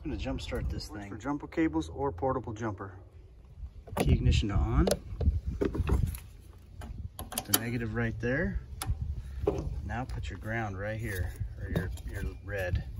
gonna jump start this thing. For jumper cables or portable jumper. Key ignition to on. The negative right there. Now put your ground right here, or your red.